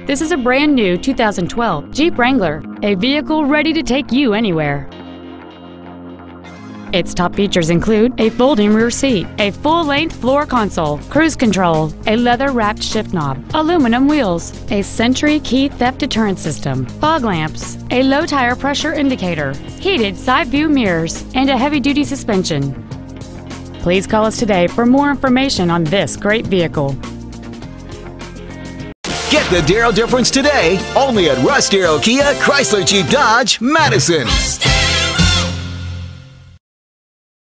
This is a brand new 2012 Jeep Wrangler, a vehicle ready to take you anywhere. Its top features include a folding rear seat, a full-length floor console, cruise control, a leather-wrapped shift knob, aluminum wheels, a Sentry key theft deterrent system, fog lamps, a low tire pressure indicator, heated side view mirrors, and a heavy-duty suspension. Please call us today for more information on this great vehicle. Get the Darrow difference today, only at Russ Darrow Kia, Chrysler Jeep Dodge, Madison.